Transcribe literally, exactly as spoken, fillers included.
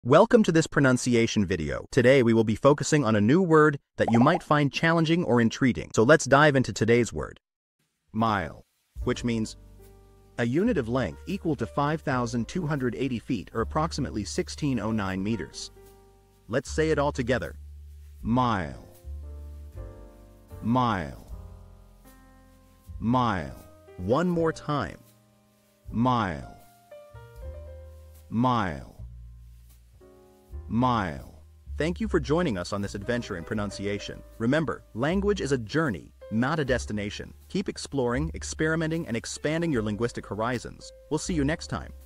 Welcome to this pronunciation video. Today we will be focusing on a new word that you might find challenging or intriguing. So let's dive into today's word. Mile, which means a unit of length equal to five thousand two hundred eighty feet or approximately sixteen oh nine meters. Let's say it all together. Mile. Mile. Mile. One more time. Mile. Mile. Mile. Thank you for joining us on this adventure in pronunciation. Remember, language is a journey, not a destination. Keep exploring, experimenting, and expanding your linguistic horizons. We'll see you next time.